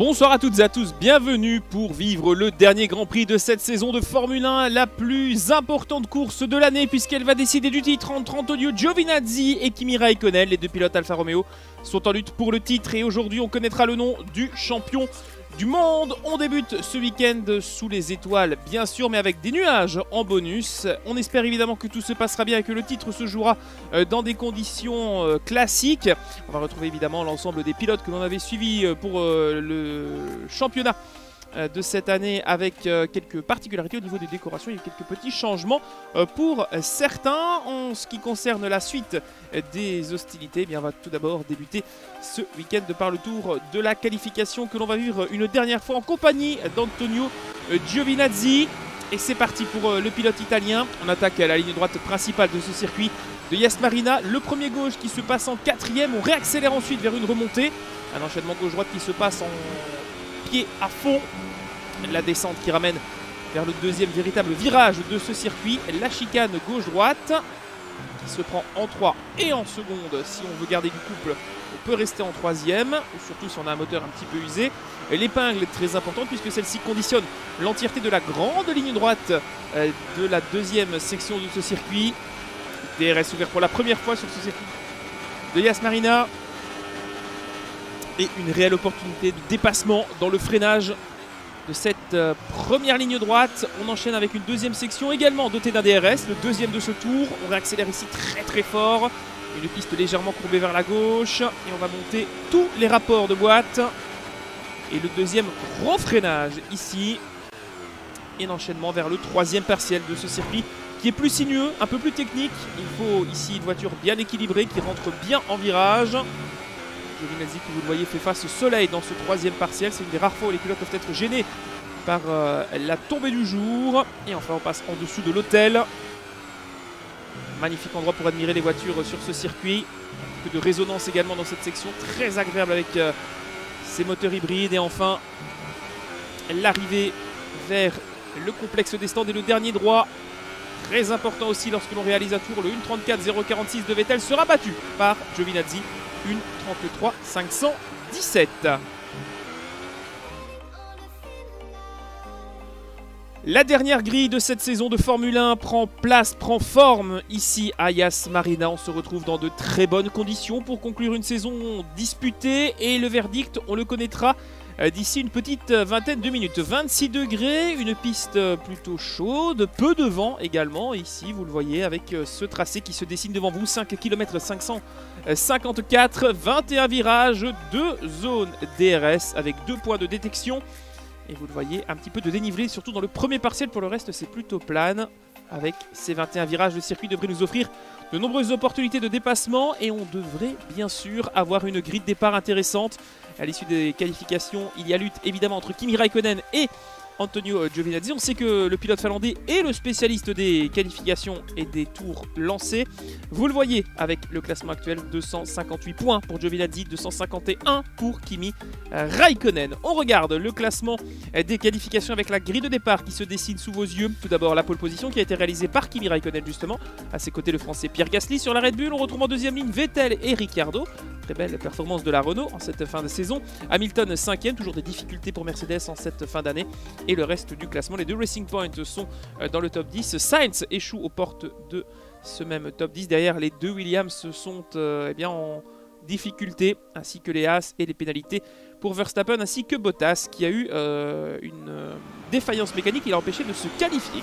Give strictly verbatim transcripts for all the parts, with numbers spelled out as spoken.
Bonsoir à toutes et à tous, bienvenue pour vivre le dernier Grand Prix de cette saison de Formule un, la plus importante course de l'année puisqu'elle va décider du titre entre Antonio Giovinazzi et Kimi Raikkonen. Les deux pilotes Alfa Romeo sont en lutte pour le titre et aujourd'hui on connaîtra le nom du champion du monde. On débute ce week-end sous les étoiles bien sûr, mais avec des nuages en bonus. On espère évidemment que tout se passera bien et que le titre se jouera dans des conditions classiques. On va retrouver évidemment l'ensemble des pilotes que l'on avait suivis pour le championnat de cette année avec quelques particularités au niveau des décorations. Il y a quelques petits changements pour certains. En ce qui concerne la suite des hostilités, eh bien, on va tout d'abord débuter ce week-end par le tour de la qualification que l'on va vivre une dernière fois en compagnie d'Antonio Giovinazzi. Et c'est parti pour le pilote italien. On attaque la ligne droite principale de ce circuit de Yas Marina. Le premier gauche qui se passe en quatrième. On réaccélère ensuite vers une remontée. Un enchaînement gauche-droite qui se passe en pied à fond. La descente qui ramène vers le deuxième véritable virage de ce circuit. La chicane gauche-droite qui se prend en trois et en seconde. Si on veut garder du couple, on peut rester en troisième, ou surtout si on a un moteur un petit peu usé. L'épingle est très importante puisque celle-ci conditionne l'entièreté de la grande ligne droite de la deuxième section de ce circuit. D R S ouvert pour la première fois sur ce circuit de Yas Marina. Et une réelle opportunité de dépassement dans le freinage de cette euh, première ligne droite. On enchaîne avec une deuxième section également dotée d'un D R S, le deuxième de ce tour. On réaccélère ici très très fort. Une piste légèrement courbée vers la gauche. Et on va monter tous les rapports de boîte. Et le deuxième gros freinage ici. Et l'enchaînement vers le troisième partiel de ce circuit qui est plus sinueux, un peu plus technique. Il faut ici une voiture bien équilibrée qui rentre bien en virage. Giovinazzi, qui vous le voyez, fait face au soleil dans ce troisième partiel. C'est une des rares fois où les pilotes peuvent être gênés par euh, la tombée du jour. Et enfin, on passe en dessous de l'hôtel. Magnifique endroit pour admirer les voitures sur ce circuit. Un peu de résonance également dans cette section. Très agréable avec euh, ces moteurs hybrides. Et enfin, l'arrivée vers le complexe des stands et le dernier droit. Très important aussi lorsque l'on réalise un tour. Le une trente-quatre zéro quarante-six de Vettel sera battu par Giovinazzi. une trente-trois cinq cent dix-sept. La dernière grille de cette saison de Formule un prend place, prend forme ici à Yas Marina. On se retrouve dans de très bonnes conditions pour conclure une saison disputée et le verdict, on le connaîtra d'ici une petite vingtaine de minutes. vingt-six degrés, une piste plutôt chaude, peu de vent également. Ici, vous le voyez avec ce tracé qui se dessine devant vous, cinq kilomètres cinq cent cinquante-quatre, vingt et un virages, deux zones D R S avec deux points de détection. Et vous le voyez, un petit peu de dénivelé, surtout dans le premier partiel. Pour le reste, c'est plutôt plane. Avec ces vingt et un virages, le circuit devrait nous offrir de nombreuses opportunités de dépassement. Et on devrait bien sûr avoir une grille de départ intéressante. À l'issue des qualifications, il y a lutte évidemment entre Kimi Raikkonen et Antonio Giovinazzi. On sait que le pilote finlandais est le spécialiste des qualifications et des tours lancés. Vous le voyez avec le classement actuel, deux cent cinquante-huit points pour Giovinazzi, deux cent cinquante et un pour Kimi Raikkonen. On regarde le classement des qualifications avec la grille de départ qui se dessine sous vos yeux. Tout d'abord la pole position qui a été réalisée par Kimi Raikkonen justement. À ses côtés le français Pierre Gasly. Sur la Red Bull, on retrouve en deuxième ligne Vettel et Ricciardo. Très belle performance de la Renault en cette fin de saison. Hamilton cinquième, toujours des difficultés pour Mercedes en cette fin d'année. Et le reste du classement, les deux Racing Point sont dans le top dix. Sainz échoue aux portes de ce même top dix. Derrière, les deux Williams sont euh, eh bien, en difficulté, ainsi que les Haas et les pénalités pour Verstappen, ainsi que Bottas, qui a eu euh, une euh, défaillance mécanique qui l'a empêché de se qualifier.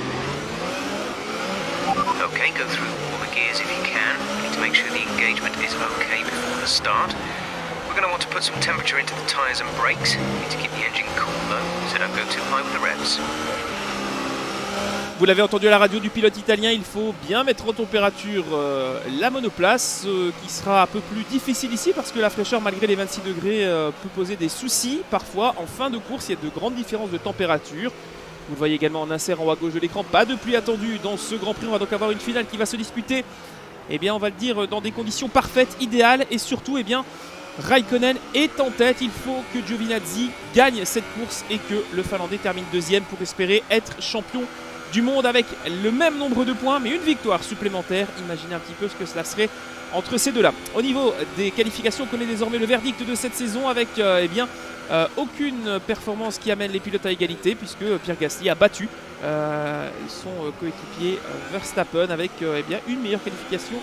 Okay, go through all the gears if you can. You need to make sure the engagement is okay before the start. We're going to want to put some temperature into the tyres and brakes. You need to keep the engine cool though, so don't go too high with the revs. Vous l'avez entendu à la radio du pilote italien, il faut bien mettre en température euh, la monoplace, euh, qui sera un peu plus difficile ici parce que la fraîcheur, malgré les vingt-six degrés, euh, peut poser des soucis. Parfois, en fin de course, il y a de grandes différences de température. Vous le voyez également en insert en haut à gauche de l'écran, pas de pluie attendue dans ce Grand Prix. On va donc avoir une finale qui va se disputer, eh bien, on va le dire, dans des conditions parfaites, idéales, et surtout, eh bien, Raikkonen est en tête. Il faut que Giovinazzi gagne cette course et que le Finlandais termine deuxième pour espérer être champion du monde avec le même nombre de points, mais une victoire supplémentaire. Imaginez un petit peu ce que cela serait entre ces deux-là. Au niveau des qualifications, on connaît désormais le verdict de cette saison avec euh, eh bien, Euh, aucune performance qui amène les pilotes à égalité puisque Pierre Gasly a battu euh, son coéquipier euh, Verstappen avec euh, eh bien, une meilleure qualification.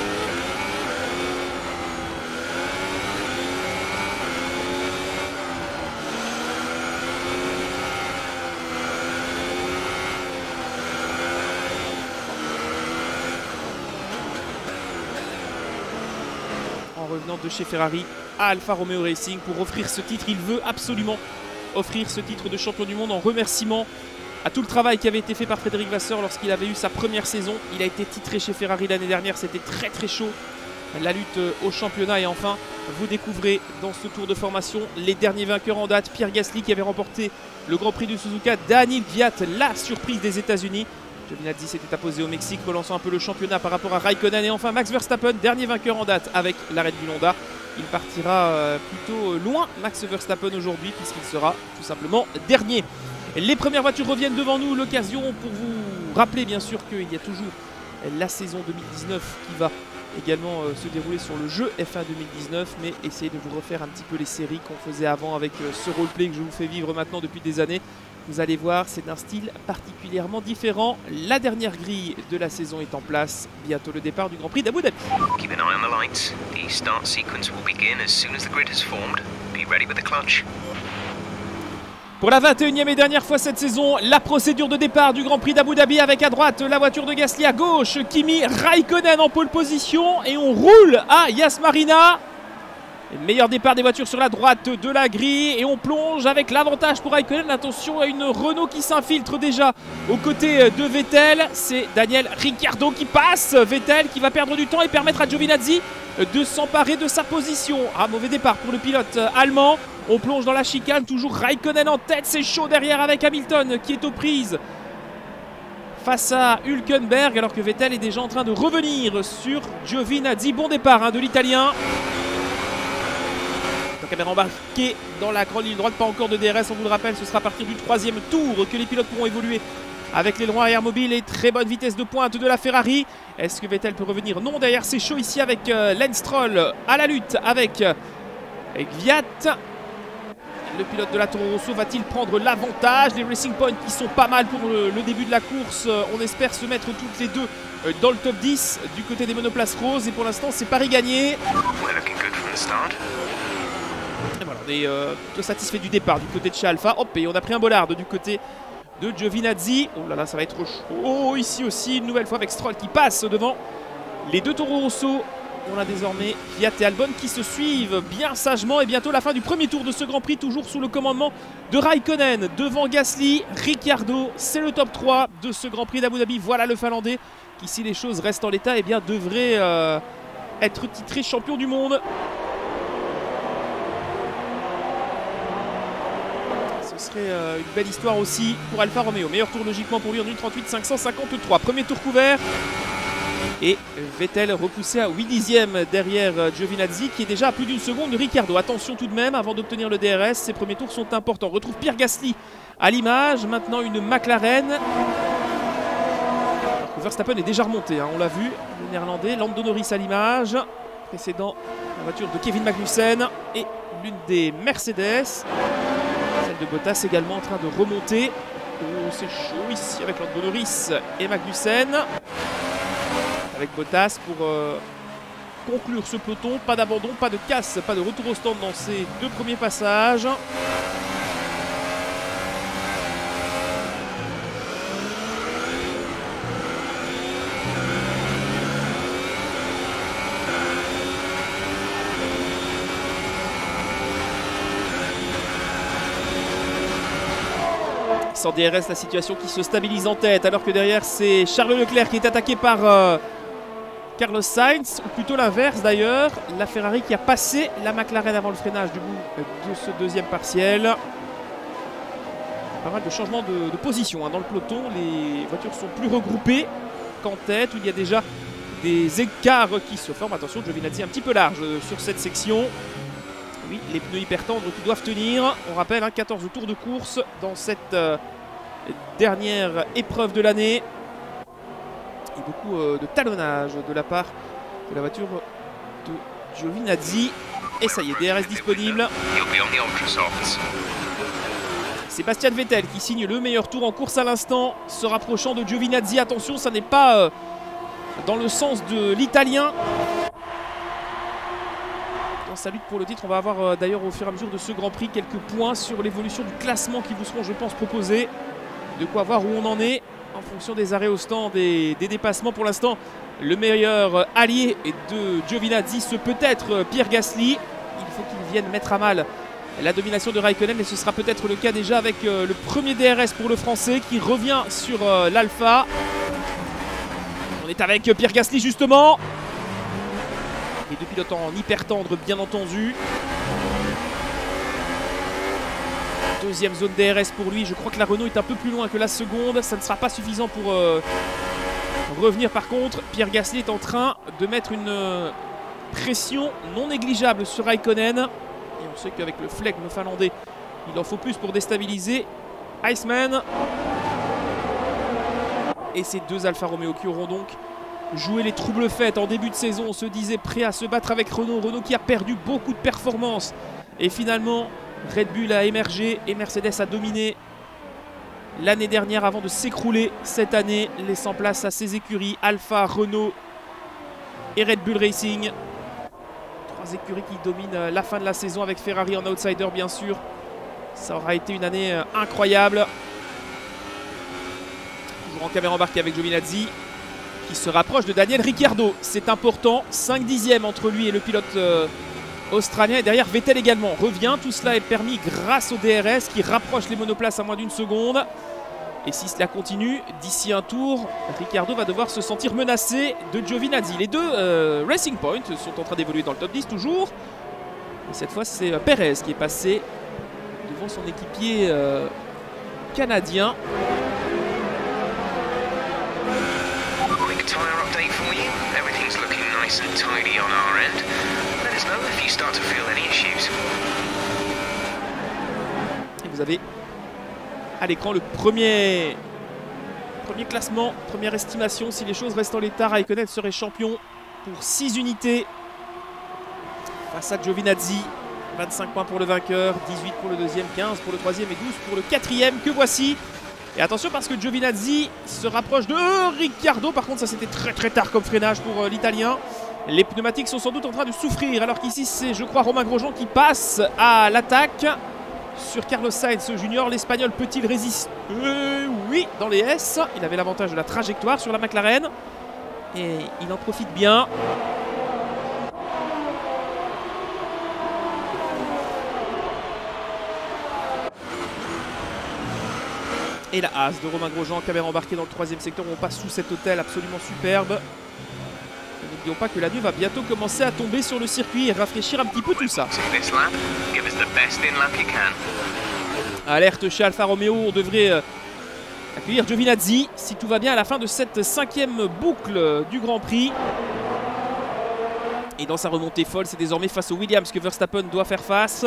En revenant de chez Ferrari à Alfa Romeo Racing pour offrir ce titre. Il veut absolument offrir ce titre de champion du monde en remerciement à tout le travail qui avait été fait par Frédéric Vasseur lorsqu'il avait eu sa première saison. Il a été titré chez Ferrari l'année dernière, c'était très très chaud. La lutte au championnat et enfin vous découvrez dans ce tour de formation les derniers vainqueurs en date. Pierre Gasly qui avait remporté le Grand Prix du Suzuka, Daniil Kvyat, la surprise des États-Unis. Giovinazzi s'était apposé au Mexique, relançant un peu le championnat par rapport à Raikkonen. Et enfin Max Verstappen, dernier vainqueur en date avec la Red Bull Honda. Il partira euh, plutôt loin, Max Verstappen, aujourd'hui, puisqu'il sera tout simplement dernier. Les premières voitures reviennent devant nous, l'occasion pour vous rappeler bien sûr qu'il y a toujours la saison deux mille dix-neuf qui va également euh, se dérouler sur le jeu F un deux mille dix-neuf, mais essayez de vous refaire un petit peu les séries qu'on faisait avant avec euh, ce roleplay que je vous fais vivre maintenant depuis des années. Vous allez voir, c'est d'un style particulièrement différent. La dernière grille de la saison est en place. Bientôt le départ du Grand Prix d'Abu Dhabi. Keep an eye on the lights. The start sequence will begin as soon as the grid has formed. Be ready with the clutch. Pour la vingt et unième et dernière fois cette saison, la procédure de départ du Grand Prix d'Abu Dhabi avec à droite la voiture de Gasly, à gauche Kimi Raikkonen en pole position et on roule à Yas Marina. Meilleur départ des voitures sur la droite de la grille et on plonge avec l'avantage pour Raikkonen. Attention à une Renault qui s'infiltre déjà aux côtés de Vettel. C'est Daniel Ricciardo qui passe. Vettel qui va perdre du temps et permettre à Giovinazzi de s'emparer de sa position. Ah, mauvais départ pour le pilote allemand. On plonge dans la chicane, toujours Raikkonen en tête. C'est chaud derrière avec Hamilton qui est aux prises face à Hülkenberg alors que Vettel est déjà en train de revenir sur Giovinazzi. Bon départ hein, de l'Italien. Caméra embarquée dans la grande ligne droite, pas encore de D R S, on vous le rappelle, ce sera à partir du troisième tour que les pilotes pourront évoluer avec l'aileron arrière mobile et très bonne vitesse de pointe de la Ferrari. Est-ce que Vettel peut revenir? Non, derrière c'est chaud ici avec euh, Lance Stroll à la lutte avec euh, Kvyat. Le pilote de la Toro Rosso va-t-il prendre l'avantage? Les Racing Points qui sont pas mal pour le, le début de la course, euh, on espère se mettre toutes les deux euh, dans le top dix du côté des monoplaces roses et pour l'instant c'est pari gagné. Et voilà, on est euh, plutôt satisfait du départ du côté de chez Alpha. Hop, et on a pris un bollard du côté de Giovinazzi. Oh là là, ça va être chaud ici aussi, une nouvelle fois avec Stroll qui passe devant les deux Toro Rosso. On a désormais Kvyat et Albon qui se suivent bien sagement. Et bientôt la fin du premier tour de ce Grand Prix, toujours sous le commandement de Raikkonen. Devant Gasly, Ricciardo, c'est le top trois de ce Grand Prix d'Abu Dhabi. Voilà le Finlandais qui, si les choses restent en l'état, eh bien, devrait euh, être titré champion du monde. Ce serait euh, une belle histoire aussi pour Alfa Romeo. Meilleur tour logiquement pour lui en une trente-huit cinq cent cinquante-trois. Premier tour couvert. Et Vettel repoussé à huit dixièmes derrière Giovinazzi qui est déjà à plus d'une seconde de Ricciardo. Attention tout de même avant d'obtenir le D R S. Ces premiers tours sont importants. On retrouve Pierre Gasly à l'image. Maintenant une McLaren. Alors que Verstappen est déjà remonté. Hein, on l'a vu. Le néerlandais. Lando Norris à l'image. Précédent la voiture de Kevin Magnussen. Et l'une des Mercedes. Celle de Bottas également en train de remonter. Oh, c'est chaud ici avec Lando Norris et Magnussen. Avec Bottas pour euh, conclure ce peloton. Pas d'abandon, pas de casse, pas de retour au stand dans ces deux premiers passages. Sans D R S, la situation qui se stabilise en tête, alors que derrière c'est Charles Leclerc qui est attaqué par euh, Carlos Sainz, ou plutôt l'inverse d'ailleurs. La Ferrari qui a passé la McLaren avant le freinage du bout de ce deuxième partiel. Pas mal de changements de, de position hein, dans le peloton. Les voitures sont plus regroupées qu'en tête, où il y a déjà des écarts qui se forment. Attention, Giovinazzi un petit peu large sur cette section. Oui, les pneus hyper tendres qui doivent tenir. On rappelle, hein, quatorze tours de course dans cette euh, dernière épreuve de l'année. Et beaucoup euh, de talonnage de la part de la voiture de Giovinazzi. Et ça y est, D R S disponible. Sébastien Vettel qui signe le meilleur tour en course à l'instant, se rapprochant de Giovinazzi. Attention, ça n'est pas euh, dans le sens de l'Italien. Dans sa lutte pour le titre, on va avoir euh, d'ailleurs au fur et à mesure de ce Grand Prix quelques points sur l'évolution du classement qui vous seront, je pense, proposés. De quoi voir où on en est en fonction des arrêts au stand et des dépassements. Pour l'instant, le meilleur allié de Giovinazzi, ce peut être Pierre Gasly. Il faut qu'il vienne mettre à mal la domination de Raikkonen, et ce sera peut-être le cas déjà avec euh, le premier D R S pour le Français qui revient sur euh, l'Alpha. On est avec Pierre Gasly justement. Les deux pilotes en hyper tendre, bien entendu. Deuxième zone D R S pour lui. Je crois que la Renault est un peu plus loin que la seconde. Ça ne sera pas suffisant pour euh, revenir. Par contre, Pierre Gasly est en train de mettre une euh, pression non négligeable sur Raikkonen. Et on sait qu'avec le flegme finlandais, il en faut plus pour déstabiliser Iceman. Et ces deux Alfa Romeo qui auront donc joué les troubles faits en début de saison. On se disait prêt à se battre avec Renault. Renault qui a perdu beaucoup de performances. Et finalement, Red Bull a émergé et Mercedes a dominé l'année dernière avant de s'écrouler cette année, laissant place à ses écuries Alfa, Renault et Red Bull Racing. Trois écuries qui dominent la fin de la saison avec Ferrari en outsider bien sûr. Ça aura été une année incroyable. Toujours en caméra embarquée avec Giovinazzi qui se rapproche de Daniel Ricciardo. C'est important, cinq dixièmes entre lui et le pilote euh, australien. Et derrière Vettel également revient. Tout cela est permis grâce au D R S qui rapproche les monoplaces à moins d'une seconde. Et si cela continue, d'ici un tour, Ricciardo va devoir se sentir menacé de Giovinazzi. Les deux euh, Racing Point sont en train d'évoluer dans le top dix toujours. Et cette fois, c'est Perez qui est passé devant son équipier euh, canadien. Quick tyre update for you. Everything's looking nice and tidy on our end. Let us know if you start to feel any issues. Et vous avez à l'écran le premier, premier classement, première estimation. Si les choses restent en l'état, Raikkonen serait champion pour six unités face à Giovinazzi. vingt-cinq points pour le vainqueur, dix-huit pour le deuxième, quinze pour le troisième et douze pour le quatrième que voici. Et attention parce que Giovinazzi se rapproche de Ricciardo. Par contre ça c'était très très tard comme freinage pour euh, l'Italien. Les pneumatiques sont sans doute en train de souffrir alors qu'ici c'est je crois Romain Grosjean qui passe à l'attaque sur Carlos Sainz Junior. L'Espagnol peut-il résister? euh, Oui, dans les S. Il avait l'avantage de la trajectoire sur la McLaren. Et il en profite bien. Et la Haas de Romain Grosjean, caméra embarquée dans le troisième secteur où on passe sous cet hôtel absolument superbe. N'oublions pas que la nuit va bientôt commencer à tomber sur le circuit et rafraîchir un petit peu tout ça. Alerte chez Alfa Romeo, on devrait euh, accueillir Giovinazzi si tout va bien à la fin de cette cinquième boucle du Grand Prix. Et dans sa remontée folle, c'est désormais face au Williams que Verstappen doit faire face.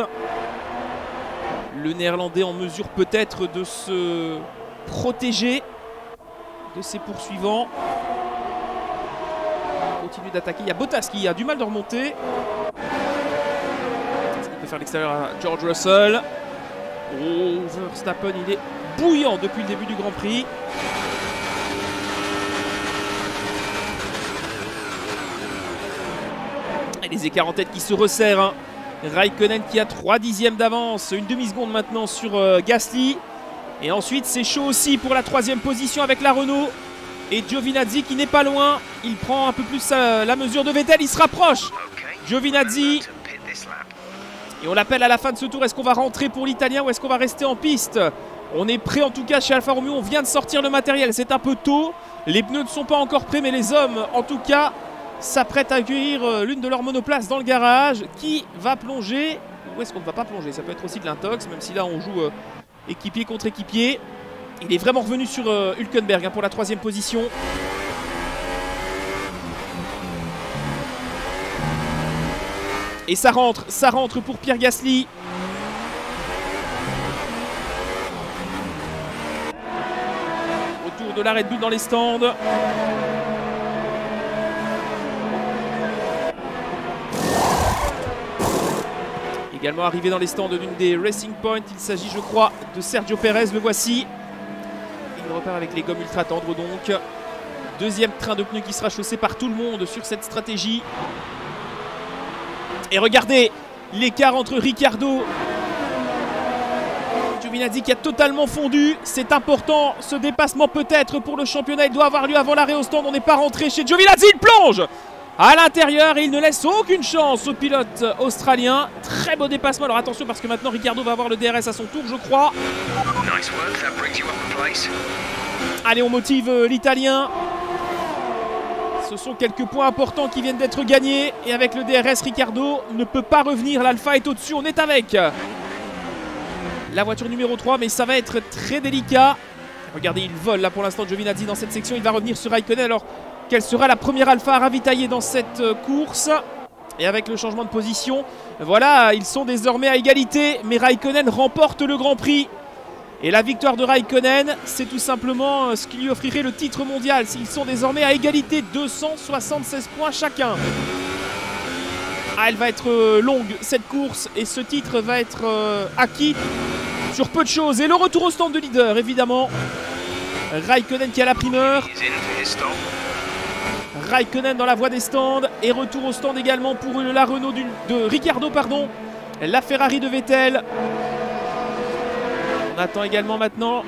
Le Néerlandais en mesure peut-être de se protéger de ses poursuivants. Il continue d'attaquer. Il y a Bottas qui a du mal de remonter. Il peut faire l'extérieur à George Russell. Oh, Verstappen, il est bouillant depuis le début du Grand Prix. Et les écarts en tête qui se resserrent. Hein. Raikkonen qui a trois dixièmes d'avance, une demi-seconde maintenant sur euh, Gasly. Et ensuite c'est chaud aussi pour la troisième position avec la Renault. Et Giovinazzi qui n'est pas loin, il prend un peu plus euh, la mesure de Vettel, il se rapproche. Giovinazzi. Et on l'appelle à la fin de ce tour, est-ce qu'on va rentrer pour l'Italien ou est-ce qu'on va rester en piste? On est prêt en tout cas chez Alfa Romeo, on vient de sortir le matériel, c'est un peu tôt. Les pneus ne sont pas encore prêts mais les hommes en tout cas s'apprête à accueillir l'une de leurs monoplaces dans le garage. Qui va plonger? Ou est-ce qu'on ne va pas plonger? Ça peut être aussi de l'intox, même si là on joue euh, équipier contre équipier. Il est vraiment revenu sur euh, Hülkenberg hein, pour la troisième position. Et ça rentre, ça rentre pour Pierre Gasly. Retour de la Red Bull dans les stands. Également arrivé dans les stands d'une des Racing Point, il s'agit je crois de Sergio Pérez, le voici. Il repart avec les gommes ultra tendres donc. Deuxième train de pneus qui sera chaussé par tout le monde sur cette stratégie. Et regardez l'écart entre Ricciardo et Giovinazzi qui a totalement fondu. C'est important ce dépassement peut-être pour le championnat. Il doit avoir lieu avant l'arrêt au stand. On n'est pas rentré chez Giovinazzi. Il plonge à l'intérieur et il ne laisse aucune chance au pilote australien. Très beau dépassement. Alors attention parce que maintenant Ricciardo va avoir le D R S à son tour je crois. Nice work, that brings you up in place. Allez, on motive euh, l'italien. Ce sont quelques points importants qui viennent d'être gagnés. Et avec le D R S, Ricciardo ne peut pas revenir. L'Alpha est au-dessus. On est avec la voiture numéro trois. Mais ça va être très délicat. Regardez, il vole là pour l'instant Giovinazzi dans cette section. Il va revenir sur Raikkonen. Alors, quelle sera la première Alpha à ravitailler dans cette course? Et avec le changement de position, voilà, ils sont désormais à égalité. Mais Raikkonen remporte le Grand Prix. Et la victoire de Raikkonen, c'est tout simplement ce qui lui offrirait le titre mondial. Ils sont désormais à égalité, deux cent soixante-seize points chacun. Ah, elle va être longue cette course et ce titre va être euh, acquis sur peu de choses. Et le retour au stand de leader, évidemment. Raikkonen qui a la primeur. Raikkonen dans la voie des stands. Et retour au stand également pour la Renault du, de Ricciardo, pardon. La Ferrari de Vettel. On attend également maintenant.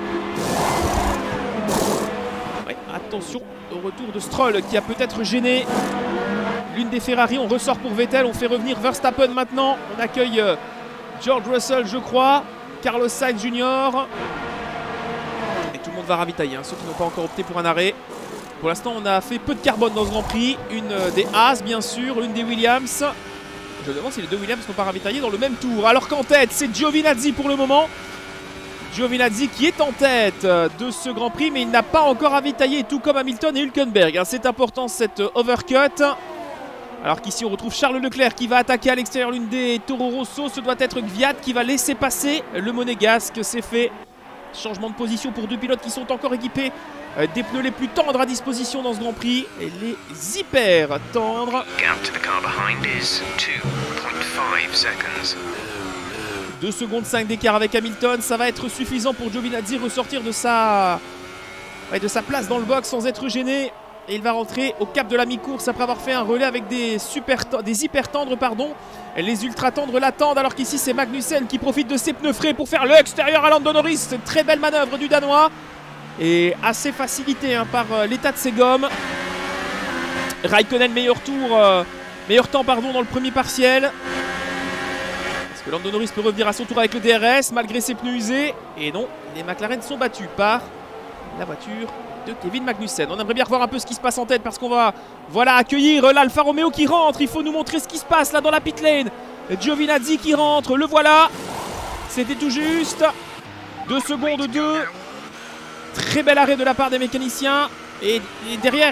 Ouais, attention au retour de Stroll qui a peut-être gêné l'une des Ferrari. On ressort pour Vettel. On fait revenir Verstappen maintenant. On accueille George Russell, je crois. Carlos Sainz Junior Et tout le monde va ravitailler, hein, ceux qui n'ont pas encore opté pour un arrêt. Pour l'instant, on a fait peu de carbone dans ce Grand Prix. Une des Haas, bien sûr. Une des Williams. Je me demande si les deux Williams ne sont pas ravitaillés dans le même tour. Alors qu'en tête, c'est Giovinazzi pour le moment. Giovinazzi qui est en tête de ce Grand Prix, mais il n'a pas encore ravitaillé, tout comme Hamilton et Hülkenberg. C'est important cette overcut. Alors qu'ici on retrouve Charles Leclerc qui va attaquer à l'extérieur l'une des Toro Rosso. Ce doit être Kvyat qui va laisser passer le Monégasque. C'est fait. Changement de position pour deux pilotes qui sont encore équipés des pneus les plus tendres à disposition dans ce Grand Prix. Et les hyper tendres. Gap to the car behind is two point five seconds. deux secondes cinq d'écart avec Hamilton, ça va être suffisant pour Giovinazzi ressortir de sa, ouais, de sa place dans le box sans être gêné. Et il va rentrer au cap de la mi-course après avoir fait un relais avec des, super, des hyper tendres. Pardon. Les ultra tendres l'attendent alors qu'ici c'est Magnussen qui profite de ses pneus frais pour faire l'extérieur à Lando Norris. C'est une très belle manœuvre du Danois et assez facilité hein, par euh, l'état de ses gommes. Raikkonen meilleur tour, euh, meilleur temps pardon, dans le premier partiel. Lando Norris peut revenir à son tour avec le D R S malgré ses pneus usés. Et non, les McLaren sont battus par la voiture de Kevin Magnussen. On aimerait bien revoir un peu ce qui se passe en tête parce qu'on va voilà, accueillir l'Alfa Romeo qui rentre. Il faut nous montrer ce qui se passe là dans la pit lane. Giovinazzi qui rentre, le voilà. C'était tout juste. deux secondes deux. Très bel arrêt de la part des mécaniciens. Et, et derrière...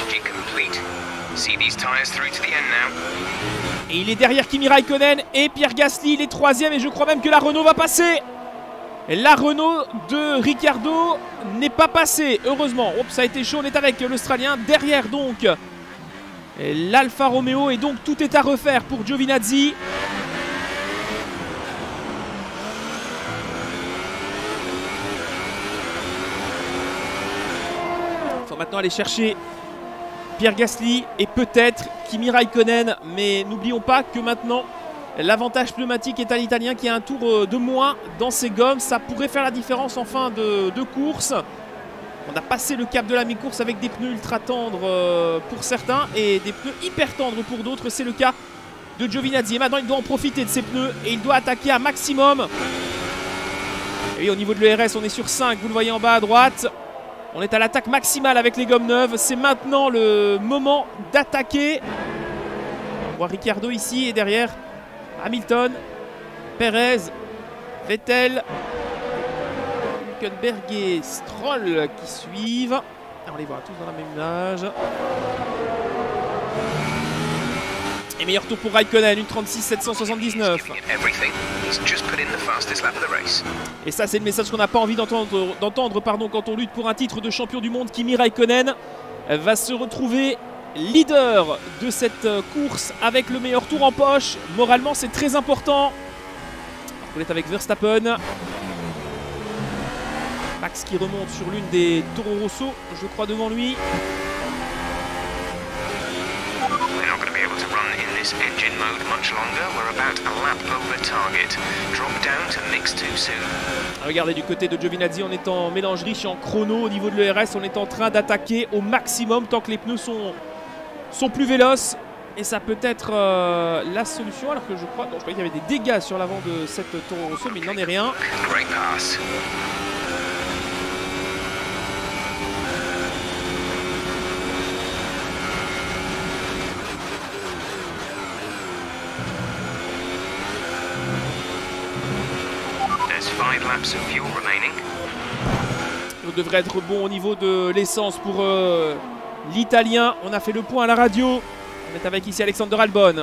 Et il est derrière Kimi Raikkonen et Pierre Gasly, il est troisième et je crois même que la Renault va passer. La Renault de Ricciardo n'est pas passée, heureusement. Oups, ça a été chaud, on est avec l'Australien. Derrière donc l'Alfa Romeo et donc tout est à refaire pour Giovinazzi. Il faut maintenant aller chercher Pierre Gasly et peut-être Kimi Raikkonen, mais n'oublions pas que maintenant l'avantage pneumatique est à l'Italien qui a un tour de moins dans ses gommes. Ça pourrait faire la différence en fin de, de course. On a passé le cap de la mi-course avec des pneus ultra tendres pour certains et des pneus hyper tendres pour d'autres. C'est le cas de Giovinazzi. Et maintenant il doit en profiter de ses pneus et il doit attaquer un maximum. Et oui, au niveau de l'E R S on est sur cinq, vous le voyez en bas à droite. On est à l'attaque maximale avec les gommes neuves. C'est maintenant le moment d'attaquer. On voit Ricciardo ici et derrière Hamilton, Perez, Vettel, Hülkenberg et Stroll qui suivent. On les voit tous dans la même image. Et meilleur tour pour Raikkonen, une trente-six sept cent soixante-dix-neuf. Et ça c'est le message qu'on n'a pas envie d'entendre d'entendre, pardon, quand on lutte pour un titre de champion du monde. Kimi Raikkonen va se retrouver leader de cette course avec le meilleur tour en poche. Moralement c'est très important. On est avec Verstappen. Max qui remonte sur l'une des Toro Rosso, je crois devant lui. Regardez du côté de Giovinazzi, on est en mélange riche en chrono au niveau de l'E R S. On est en train d'attaquer au maximum tant que les pneus sont, sont plus véloces. Et ça peut être euh, la solution, alors que je crois, non, je crois qu'il y avait des dégâts sur l'avant de cette Toro Rosso, mais il n'en est rien. On devrait être bon au niveau de l'essence pour euh, l'Italien. On a fait le point à la radio. On est avec ici Alexander Albon.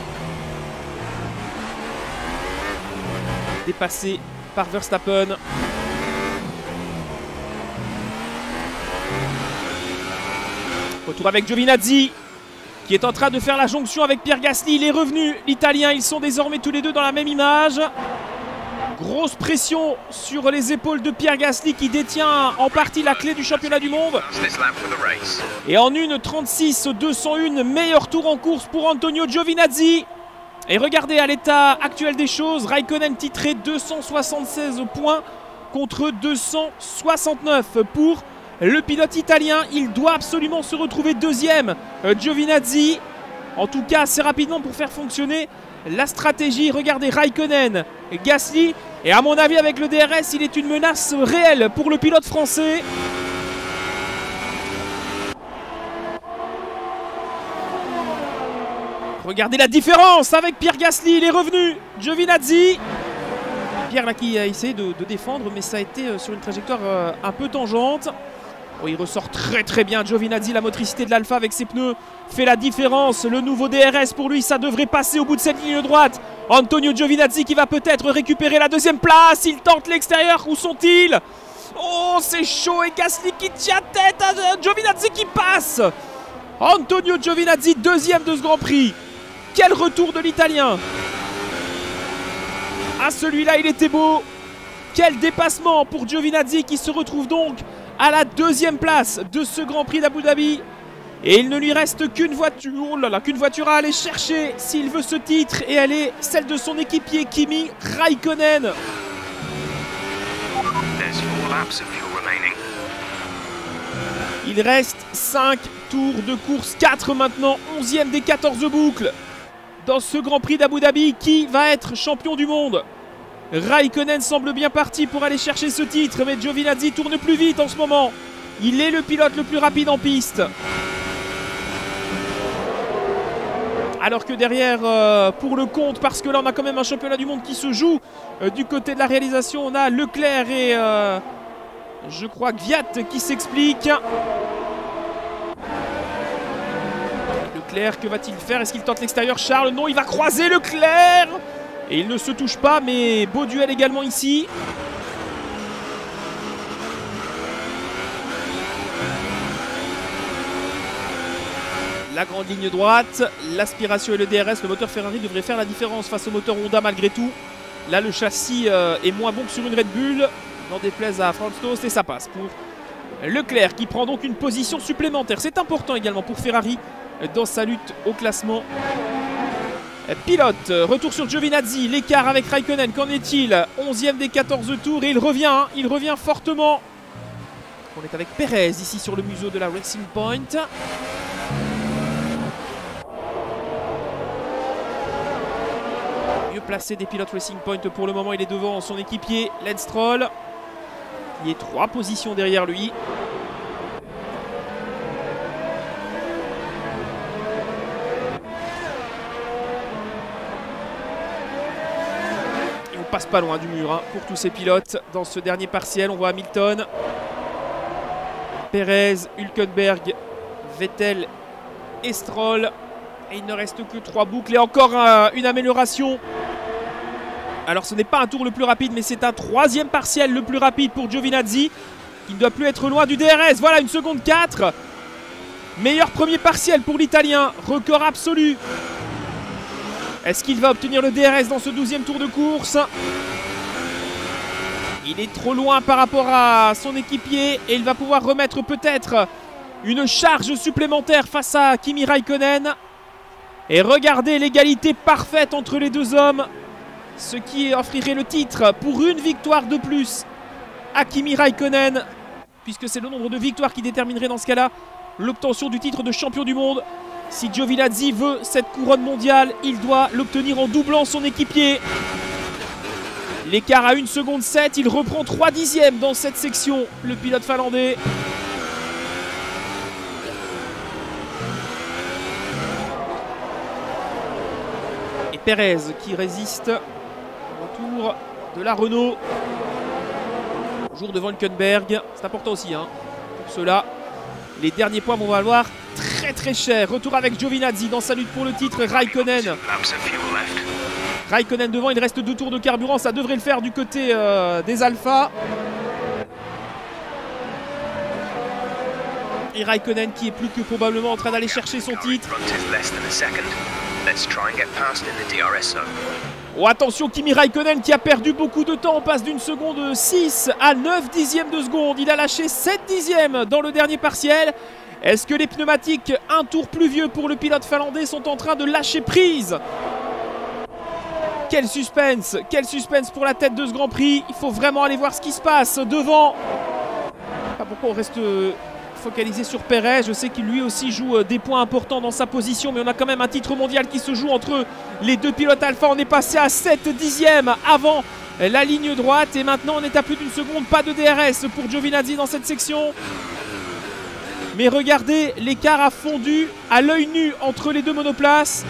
Dépassé par Verstappen. Retour avec Giovinazzi, qui est en train de faire la jonction avec Pierre Gasly. Il est revenu, l'Italien. Ils sont désormais tous les deux dans la même image. Grosse pression sur les épaules de Pierre Gasly, qui détient en partie la clé du championnat du monde. Et en une trente-six deux cent un, meilleur tour en course pour Antonio Giovinazzi. Et regardez à l'état actuel des choses, Raikkonen titré deux cent soixante-seize points contre deux cent soixante-neuf pour le pilote italien. Il doit absolument se retrouver deuxième, Giovinazzi. En tout cas assez rapidement pour faire fonctionner la stratégie. Regardez Raikkonen, Gasly. Et à mon avis, avec le D R S, il est une menace réelle pour le pilote français. Regardez la différence avec Pierre Gasly. Il est revenu. Giovinazzi. Pierre là qui a essayé de, de défendre, mais ça a été sur une trajectoire euh, un peu tangente. Oh, il ressort très très bien Giovinazzi, la motricité de l'Alfa avec ses pneus fait la différence. Le nouveau D R S pour lui, ça devrait passer au bout de cette ligne droite. Antonio Giovinazzi qui va peut-être récupérer la deuxième place. Il tente l'extérieur, où sont-ils? Oh, c'est chaud, et Gasly qui tient tête à Giovinazzi qui passe. Antonio Giovinazzi, deuxième de ce Grand Prix. Quel retour de l'Italien. Ah, celui-là, il était beau. Quel dépassement pour Giovinazzi qui se retrouve donc à la deuxième place de ce Grand Prix d'Abu Dhabi. Et il ne lui reste qu'une voiture, oh là là, qu'une voiture à aller chercher s'il veut ce titre. Et elle est celle de son équipier Kimi Raikkonen. Il reste cinq tours de course, quatre maintenant, onzième des quatorze boucles. Dans ce Grand Prix d'Abu Dhabi, qui va être champion du monde? Raikkonen semble bien parti pour aller chercher ce titre, mais Giovinazzi tourne plus vite en ce moment. Il est le pilote le plus rapide en piste. Alors que derrière, euh, pour le compte, parce que là on a quand même un championnat du monde qui se joue, euh, du côté de la réalisation, on a Leclerc et euh, je crois Kvyat qui s'explique. Leclerc, que va-t-il faire? Est-ce qu'il tente l'extérieur? Charles, non, il va croiser Leclerc. Et il ne se touche pas, mais beau duel également ici. La grande ligne droite, l'aspiration et le D R S. Le moteur Ferrari devrait faire la différence face au moteur Honda malgré tout. Là, le châssis euh, est moins bon que sur une Red Bull. N'en déplaise à Franz Tost, et ça passe pour Leclerc qui prend donc une position supplémentaire. C'est important également pour Ferrari dans sa lutte au classement. Pilote, retour sur Giovinazzi, l'écart avec Raikkonen, qu'en est-il? Onzième des quatorze tours et il revient, hein, il revient fortement. On est avec Perez ici sur le museau de la Racing Point. Mieux placé des pilotes Racing Point pour le moment, il est devant son équipier Lance Stroll. Il est trois positions derrière lui. Passe pas loin du mur hein, pour tous ces pilotes dans ce dernier partiel. On voit Hamilton, Perez, Hülkenberg, Vettel et Stroll. Et il ne reste que trois boucles et encore euh, une amélioration. Alors ce n'est pas un tour le plus rapide, mais c'est un troisième partiel le plus rapide pour Giovinazzi, qui ne doit plus être loin du D R S. Voilà, une seconde quatre. Meilleur premier partiel pour l'Italien, record absolu. Est-ce qu'il va obtenir le D R S dans ce douzième tour de course? Il est trop loin par rapport à son équipier et il va pouvoir remettre peut-être une charge supplémentaire face à Kimi Raikkonen. Et regardez l'égalité parfaite entre les deux hommes, ce qui offrirait le titre pour une victoire de plus à Kimi Raikkonen, puisque c'est le nombre de victoires qui déterminerait dans ce cas-là l'obtention du titre de champion du monde. Si Giovinazzi veut cette couronne mondiale, il doit l'obtenir en doublant son équipier. L'écart à une seconde sept, il reprend trois dixièmes dans cette section, le pilote finlandais. Et Perez qui résiste au retour de la Renault. Toujours devant Hülkenberg, c'est important aussi hein, pour cela. Les derniers points vont valoir très très cher. Retour avec Giovinazzi dans sa lutte pour le titre. Raikkonen. Raikkonen devant, il reste deux tours de carburant, ça devrait le faire du côté euh, des Alpha. Et Raikkonen qui est plus que probablement en train d'aller chercher son titre. Oh attention, Kimi Raikkonen qui a perdu beaucoup de temps, on passe d'une seconde six à neuf dixièmes de seconde. Il a lâché sept dixièmes dans le dernier partiel. Est-ce que les pneumatiques un tour plus vieux pour le pilote finlandais sont en train de lâcher prise? Quel suspense, quel suspense pour la tête de ce Grand Prix. Il faut vraiment aller voir ce qui se passe devant. Pas pourquoi on reste focalisé sur Perez. Je sais qu'il lui aussi joue des points importants dans sa position, mais on a quand même un titre mondial qui se joue entre les deux pilotes Alpha. On est passé à sept dixièmes avant la ligne droite et maintenant on est à plus d'une seconde. Pas de D R S pour Giovinazzi dans cette section. Mais regardez, l'écart a fondu à l'œil nu entre les deux monoplaces.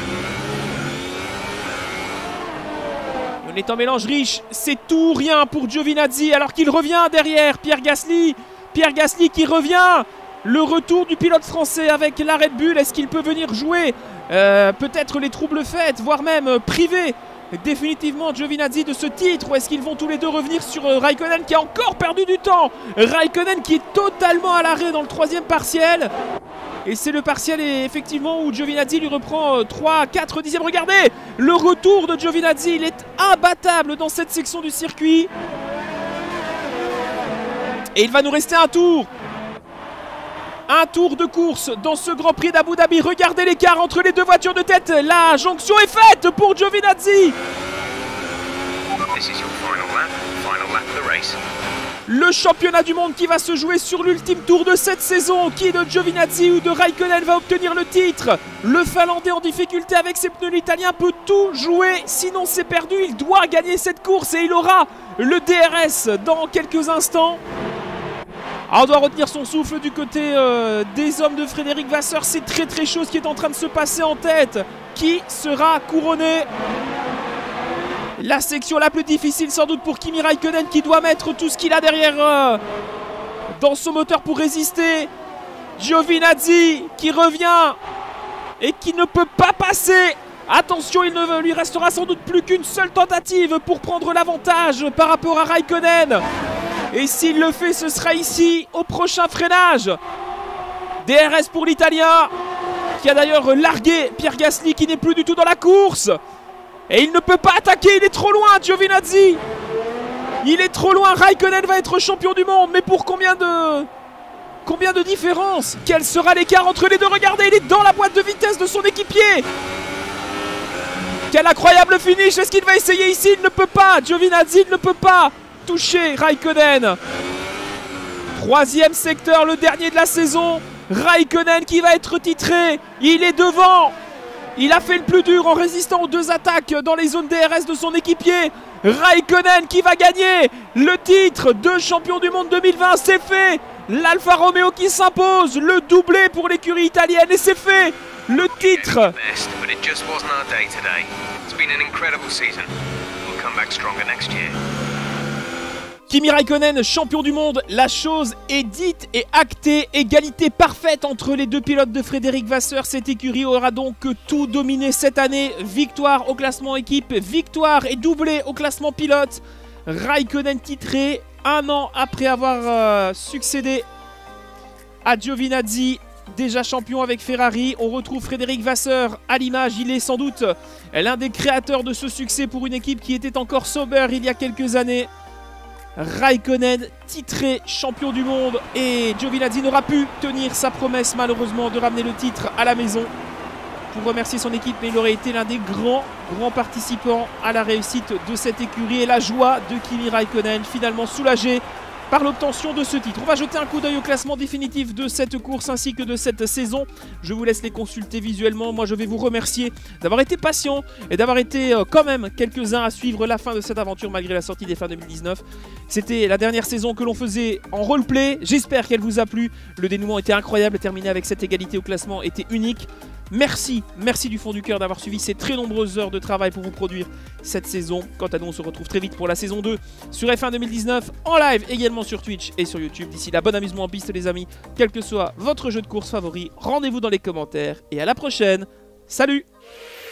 On est en mélange riche, c'est tout ou rien pour Giovinazzi alors qu'il revient derrière Pierre Gasly. Pierre Gasly qui revient. Le retour du pilote français avec la Red Bull. Est-ce qu'il peut venir jouer euh, peut-être les troubles faits, voire même euh, priver définitivement Giovinazzi de ce titre? Ou est-ce qu'ils vont tous les deux revenir sur euh, Raikkonen qui a encore perdu du temps? Raikkonen qui est totalement à l'arrêt dans le troisième partiel. Et c'est le partiel effectivement où Giovinazzi lui reprend euh, trois quatre dixièmes. Regardez le retour de Giovinazzi. Il est imbattable dans cette section du circuit. Et il va nous rester un tour. Un tour de course dans ce Grand Prix d'Abu Dhabi. Regardez l'écart entre les deux voitures de tête. La jonction est faite pour Giovinazzi. Le championnat du monde qui va se jouer sur l'ultime tour de cette saison. Qui de Giovinazzi ou de Raikkonen va obtenir le titre? Le Finlandais en difficulté avec ses pneus italiens peut tout jouer. Sinon c'est perdu. Il doit gagner cette course et il aura le D R S dans quelques instants. Alors on doit retenir son souffle du côté euh, des hommes de Frédéric Vasseur. C'est très très chaud ce qui est en train de se passer en tête. Qui sera couronné? La section la plus difficile sans doute pour Kimi Raikkonen qui doit mettre tout ce qu'il a derrière euh, dans son moteur pour résister. Giovinazzi qui revient et qui ne peut pas passer. Attention, il ne lui restera sans doute plus qu'une seule tentative pour prendre l'avantage par rapport à Raikkonen. Et s'il le fait, ce sera ici, au prochain freinage. D R S pour l'Italien, qui a d'ailleurs largué Pierre Gasly, qui n'est plus du tout dans la course. Et il ne peut pas attaquer, il est trop loin, Giovinazzi. Il est trop loin, Raikkonen va être champion du monde. Mais pour combien de... Combien de différence? Quel sera l'écart entre les deux? Regardez, il est dans la boîte de vitesse de son équipier. Quel incroyable finish. Est-ce qu'il va essayer ici? Il ne peut pas, Giovinazzi ne peut pas toucher Raikkonen. Troisième secteur, le dernier de la saison. Raikkonen qui va être titré. Il est devant. Il a fait le plus dur en résistant aux deux attaques dans les zones D R S de son équipier. Raikkonen qui va gagner le titre de champion du monde deux mille vingt. C'est fait. L'Alfa Romeo qui s'impose. Le doublé pour l'écurie italienne. Et c'est fait. Le titre. Kimi Raikkonen, champion du monde, la chose est dite et actée. Égalité parfaite entre les deux pilotes de Frédéric Vasseur. Cette écurie aura donc tout dominé cette année. Victoire au classement équipe, victoire et doublé au classement pilote. Raikkonen titré un an après avoir euh, succédé à Giovinazzi déjà champion avec Ferrari. On retrouve Frédéric Vasseur à l'image. Il est sans doute l'un des créateurs de ce succès pour une équipe qui était encore sober il y a quelques années. Raikkonen, titré champion du monde, et Giovinazzi n'aura pu tenir sa promesse malheureusement de ramener le titre à la maison pour remercier son équipe, mais il aurait été l'un des grands, grands participants à la réussite de cette écurie et la joie de Kimi Raikkonen, finalement soulagé par l'obtention de ce titre. On va jeter un coup d'œil au classement définitif de cette course ainsi que de cette saison. Je vous laisse les consulter visuellement. Moi, je vais vous remercier d'avoir été patient et d'avoir été euh, quand même quelques-uns à suivre la fin de cette aventure malgré la sortie des fins deux mille dix-neuf. C'était la dernière saison que l'on faisait en roleplay. J'espère qu'elle vous a plu. Le dénouement était incroyable. Terminer avec cette égalité au classement était unique. Merci, merci du fond du cœur d'avoir suivi ces très nombreuses heures de travail pour vous produire cette saison. Quant à nous, on se retrouve très vite pour la saison deux sur F un deux mille dix-neuf, en live également sur Twitch et sur YouTube. D'ici là, bon amusement en piste les amis, quel que soit votre jeu de course favori. Rendez-vous dans les commentaires et à la prochaine. Salut!